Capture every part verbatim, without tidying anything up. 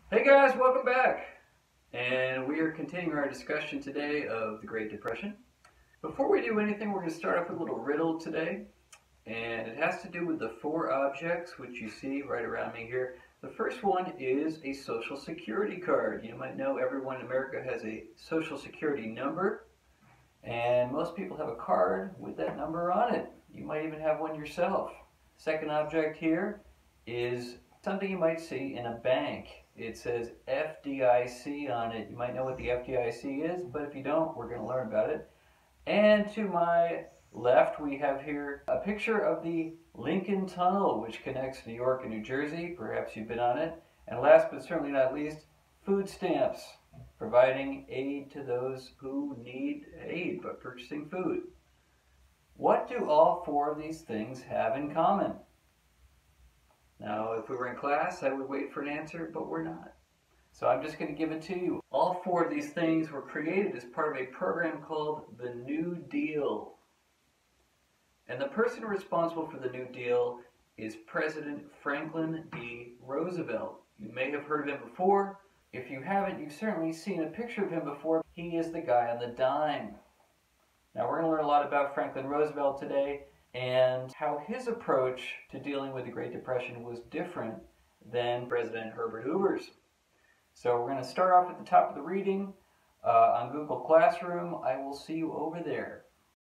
Hey guys, welcome back! And we are continuing our discussion today of the Great Depression. Before we do anything, we're going to start off with a little riddle today. And it has to do with the four objects which you see right around me here. The first one is a Social Security card. You might know everyone in America has a Social Security number. And most people have a card with that number on it. You might even have one yourself. Second object here is something you might see in a bank. It says F D I C on it. You might know what the F D I C is, but if you don't, we're going to learn about it. And to my left, we have here a picture of the Lincoln Tunnel, which connects New York and New Jersey. Perhaps you've been on it. And last but certainly not least, food stamps, providing aid to those who need aid by purchasing food. What do all four of these things have in common? Now, if we were in class, I would wait for an answer, but we're not. So I'm just going to give it to you. All four of these things were created as part of a program called the New Deal. And the person responsible for the New Deal is President Franklin D. Roosevelt. You may have heard of him before. If you haven't, you've certainly seen a picture of him before. He is the guy on the dime. Now, we're going to learn a lot about Franklin Roosevelt today, and how his approach to dealing with the Great Depression was different than President Herbert Hoover's. So we're going to start off at the top of the reading uh, on Google Classroom. I will see you over there.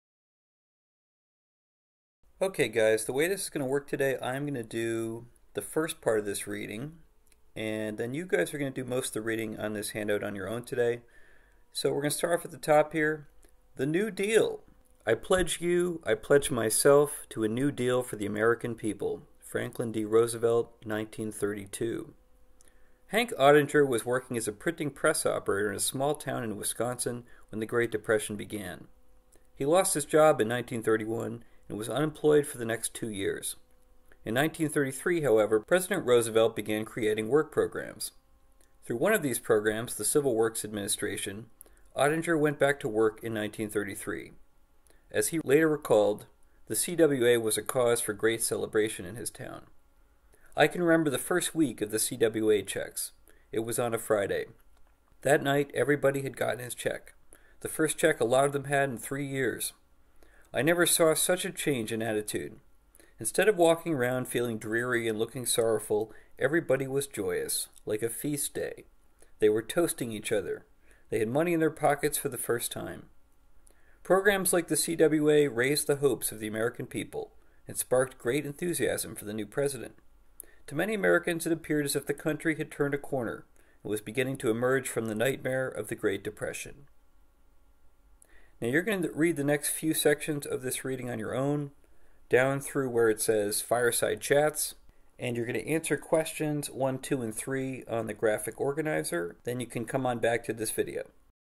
Okay guys, the way this is going to work today, I'm going to do the first part of this reading, and then you guys are going to do most of the reading on this handout on your own today. So we're going to start off at the top here. The New Deal. I pledge you, I pledge myself to a new deal for the American people. Franklin D. Roosevelt, nineteen thirty-two. Hank Ottinger was working as a printing press operator in a small town in Wisconsin when the Great Depression began. He lost his job in nineteen thirty-one and was unemployed for the next two years. In nineteen thirty-three, however, President Roosevelt began creating work programs. Through one of these programs, the Civil Works Administration, Ottinger went back to work in nineteen thirty-three. As he later recalled, the C W A was a cause for great celebration in his town. I can remember the first week of the C W A checks. It was on a Friday. That night, everybody had gotten his check. The first check a lot of them had in three years. I never saw such a change in attitude. Instead of walking around feeling dreary and looking sorrowful, everybody was joyous, like a feast day. They were toasting each other. They had money in their pockets for the first time. Programs like the C W A raised the hopes of the American people and sparked great enthusiasm for the new president. To many Americans, it appeared as if the country had turned a corner and was beginning to emerge from the nightmare of the Great Depression. Now you're going to read the next few sections of this reading on your own, down through where it says Fireside Chats, and you're going to answer questions one, two, and three on the graphic organizer. Then you can come on back to this video.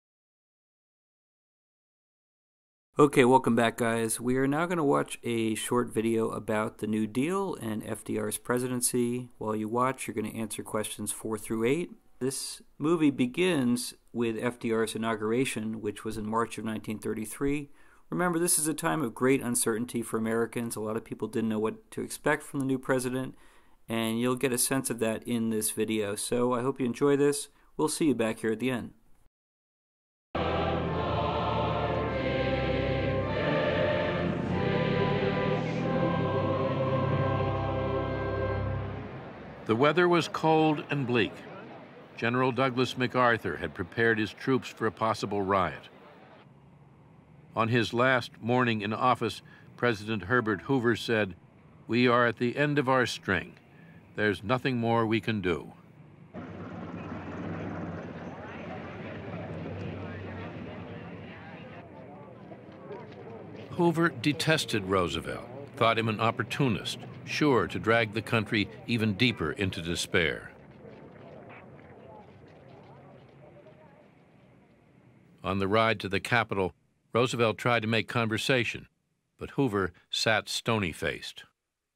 Okay, welcome back guys. We are now going to watch a short video about the New Deal and F D R's presidency. While you watch, you're going to answer questions four through eight. This movie begins with F D R's inauguration, which was in March of nineteen thirty-three. Remember, this is a time of great uncertainty for Americans. A lot of people didn't know what to expect from the new president, and you'll get a sense of that in this video. So I hope you enjoy this. We'll see you back here at the end. The weather was cold and bleak. General Douglas MacArthur had prepared his troops for a possible riot. On his last morning in office, President Herbert Hoover said, "We are at the end of our string. There's nothing more we can do." Hoover detested Roosevelt, thought him an opportunist, sure to drag the country even deeper into despair. On the ride to the Capitol, Roosevelt tried to make conversation, but Hoover sat stony-faced.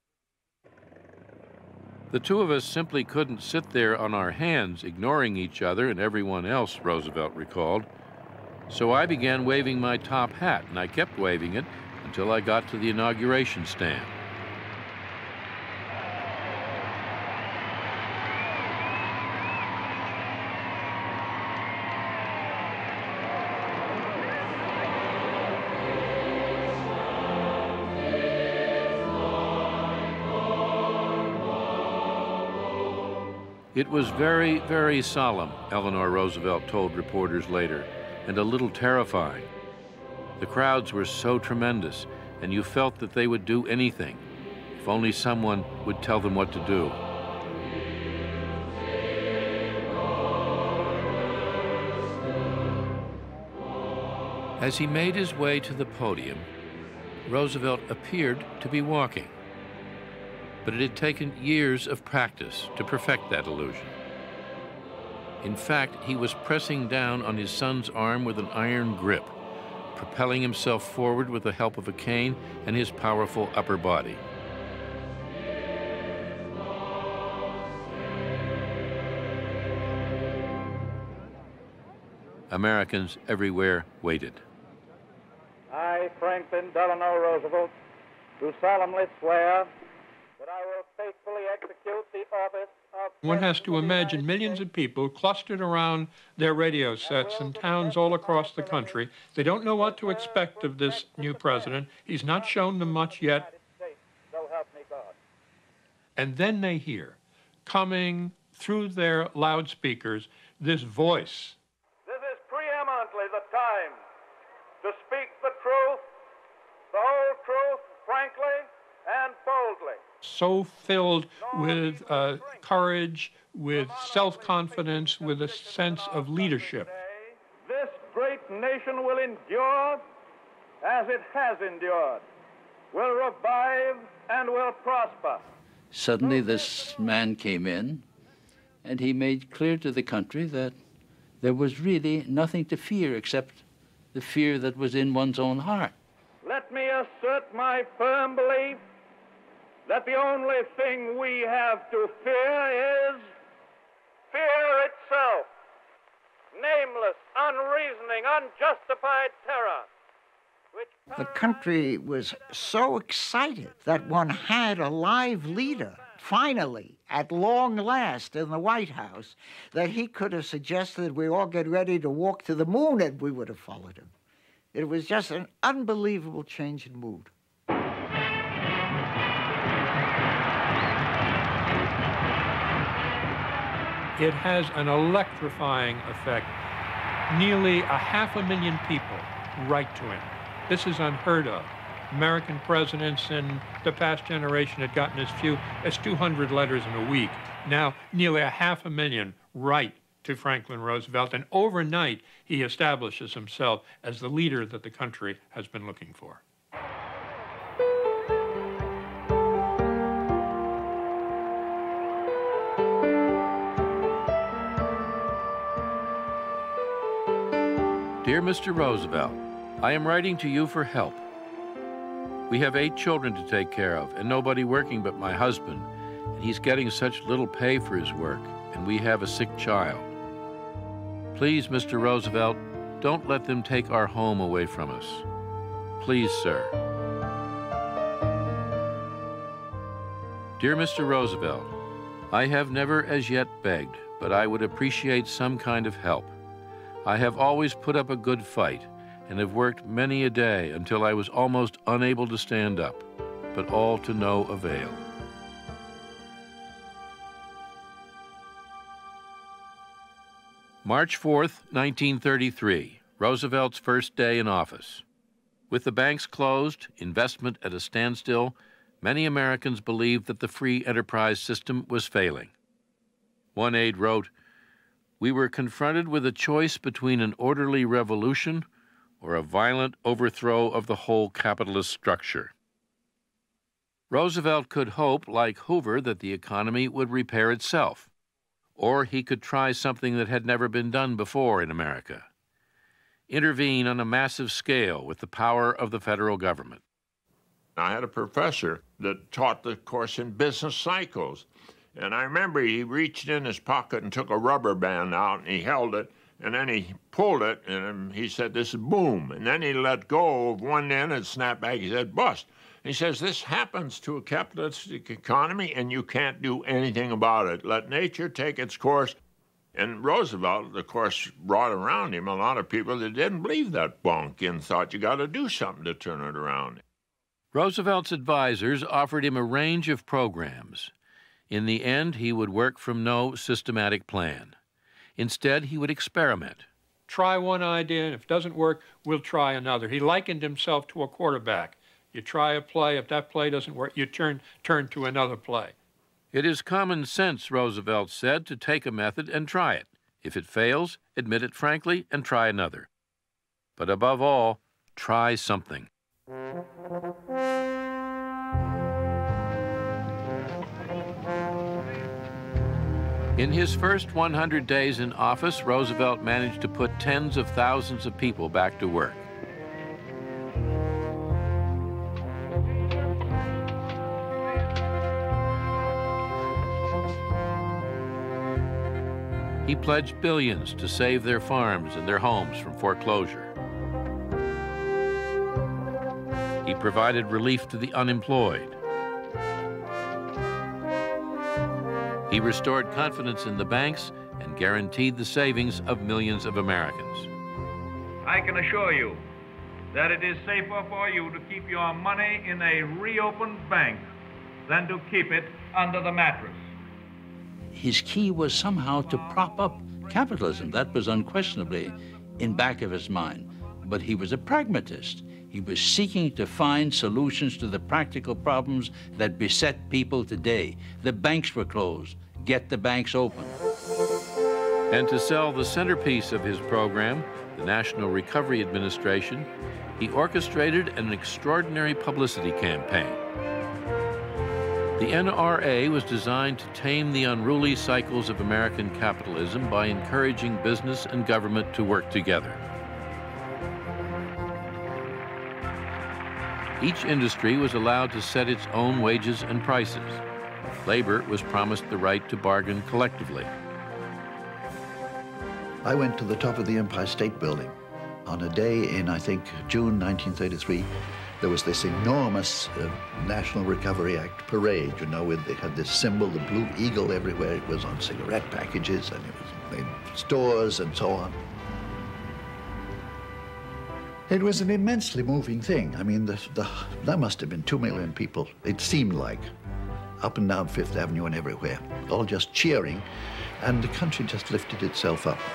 The two of us simply couldn't sit there on our hands, ignoring each other and everyone else, Roosevelt recalled. So I began waving my top hat, and I kept waving it until I got to the inauguration stand. It was very, very solemn, Eleanor Roosevelt told reporters later, and a little terrifying. The crowds were so tremendous, and you felt that they would do anything, if only someone would tell them what to do. As he made his way to the podium, Roosevelt appeared to be walking. But it had taken years of practice to perfect that illusion. In fact, he was pressing down on his son's arm with an iron grip, propelling himself forward with the help of a cane and his powerful upper body. Americans everywhere waited. I, Franklin Delano Roosevelt, do solemnly swear that I will faithfully execute the office of... One has to imagine millions of people clustered around their radio sets in towns all across the country. They don't know what to expect of this new president. He's not shown them much yet. So help me God. And then they hear, coming through their loudspeakers, this voice. This is preeminently the time to speak the truth, the whole truth, frankly and boldly. So filled with uh, courage, with self-confidence, with a sense of leadership. This great nation will endure as it has endured, will revive and will prosper. Suddenly this man came in, and he made clear to the country that there was really nothing to fear except the fear that was in one's own heart. Let me assert my firm belief that the only thing we have to fear is fear itself. Nameless, unreasoning, unjustified terror. Which the country was so excited that one had a live leader, finally, at long last, in the White House, that he could have suggested we all get ready to walk to the moon, and we would have followed him. It was just an unbelievable change in mood. It has an electrifying effect. Nearly a half a million people write to him. This is unheard of. American presidents in the past generation had gotten as few as two hundred letters in a week. Now, nearly a half a million write to Franklin Roosevelt, and overnight he establishes himself as the leader that the country has been looking for. Dear Mister Roosevelt, I am writing to you for help. We have eight children to take care of, and nobody working but my husband, and he's getting such little pay for his work, and we have a sick child. Please, Mister Roosevelt, don't let them take our home away from us. Please, sir. Dear Mister Roosevelt, I have never as yet begged, but I would appreciate some kind of help. I have always put up a good fight and have worked many a day until I was almost unable to stand up, but all to no avail. March fourth, nineteen thirty-three, Roosevelt's first day in office. With the banks closed, investment at a standstill, many Americans believed that the free enterprise system was failing. One aide wrote, "We were confronted with a choice between an orderly revolution or a violent overthrow of the whole capitalist structure." Roosevelt could hope, like Hoover, that the economy would repair itself, or he could try something that had never been done before in America: intervene on a massive scale with the power of the federal government. I had a professor that taught the course in business cycles. And I remember he reached in his pocket and took a rubber band out, and he held it, and then he pulled it, and he said, "This is boom." And then he let go of one end and snapped back. He said, "Bust." He says, "This happens to a capitalistic economy, and you can't do anything about it. Let nature take its course." And Roosevelt, of course, brought around him a lot of people that didn't believe that bunk and thought you got to do something to turn it around. Roosevelt's advisors offered him a range of programs. In the end, he would work from no systematic plan. Instead, he would experiment. Try one idea, and if it doesn't work, we'll try another. He likened himself to a quarterback. You try a play, if that play doesn't work, you turn, turn to another play. It is common sense, Roosevelt said, to take a method and try it. If it fails, admit it frankly and try another. But above all, try something. In his first one hundred days in office, Roosevelt managed to put tens of thousands of people back to work. He pledged billions to save their farms and their homes from foreclosure. He provided relief to the unemployed. He restored confidence in the banks and guaranteed the savings of millions of Americans. I can assure you that it is safer for you to keep your money in a reopened bank than to keep it under the mattress. His key was somehow to prop up capitalism. That was unquestionably in back of his mind. But he was a pragmatist. He was seeking to find solutions to the practical problems that beset people today. The banks were closed. Get the banks open. And to sell the centerpiece of his program, the National Recovery Administration, he orchestrated an extraordinary publicity campaign. The N R A was designed to tame the unruly cycles of American capitalism by encouraging business and government to work together. Each industry was allowed to set its own wages and prices. Labor was promised the right to bargain collectively. I went to the top of the Empire State Building on a day in, I think, June nineteen thirty-three. There was this enormous uh, National Recovery Act parade, you know, where they had this symbol, the blue eagle everywhere. It was on cigarette packages and it was in stores and so on. It was an immensely moving thing. I mean, the, the, there must have been two million people, it seemed like, up and down Fifth Avenue and everywhere, all just cheering, and the country just lifted itself up.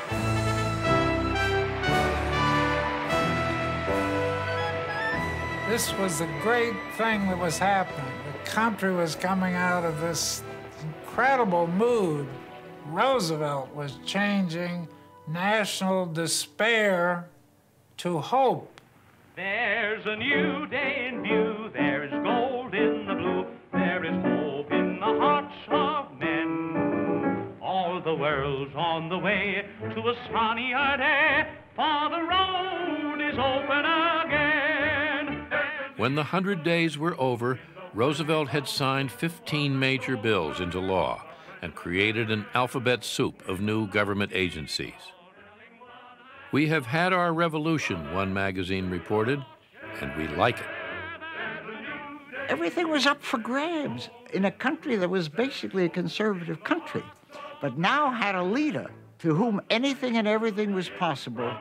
This was a great thing that was happening. The country was coming out of this incredible mood. Roosevelt was changing national despair to hope. There's a new day in view, there is gold in the blue, there is hope in the hearts of men. All the world's on the way to a sunnier day, for the road is open again. When the hundred days were over, Roosevelt had signed fifteen major bills into law and created an alphabet soup of new government agencies. We have had our revolution, one magazine reported, and we like it. Everything was up for grabs in a country that was basically a conservative country, but now had a leader to whom anything and everything was possible.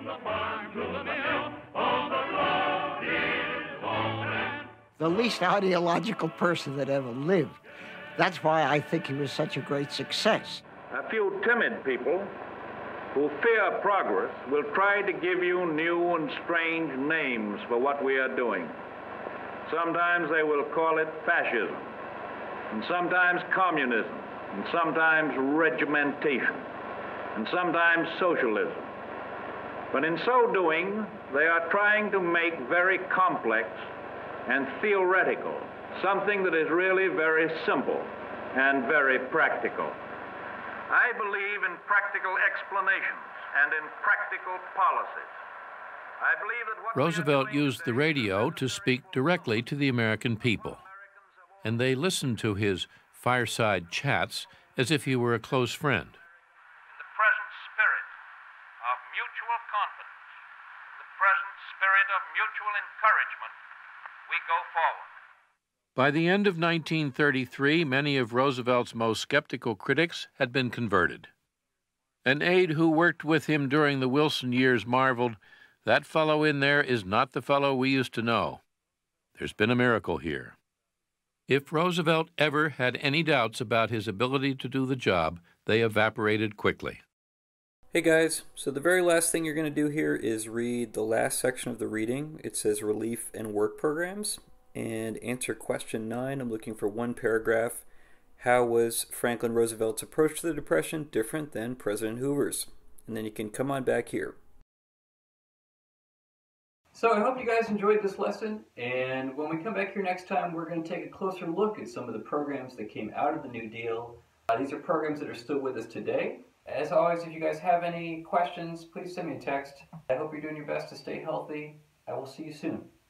The least ideological person that ever lived. That's why I think he was such a great success. A few timid people who fear progress will try to give you new and strange names for what we are doing. Sometimes they will call it fascism, and sometimes communism, and sometimes regimentation, and sometimes socialism. But in so doing, they are trying to make very complex and theoretical something that is really very simple and very practical. I believe in practical explanations and in practical policies. I believe that what Roosevelt used the radio to speak directly to the American people, and they listened to his fireside chats as if he were a close friend. In the present spirit of mutual confidence, in the present spirit of mutual encouragement, we go forward. By the end of nineteen thirty-three, many of Roosevelt's most skeptical critics had been converted. An aide who worked with him during the Wilson years marveled, "That fellow in there is not the fellow we used to know. There's been a miracle here." If Roosevelt ever had any doubts about his ability to do the job, they evaporated quickly. Hey guys, so the very last thing you're going to do here is read the last section of the reading. It says Relief and Work Programs, and answer question nine. I'm looking for one paragraph. How was Franklin Roosevelt's approach to the Depression different than President Hoover's? And then you can come on back here. So I hope you guys enjoyed this lesson, and when we come back here next time, we're going to take a closer look at some of the programs that came out of the New Deal. Uh, these are programs that are still with us today. As always, if you guys have any questions, please send me a text. I hope you're doing your best to stay healthy. I will see you soon.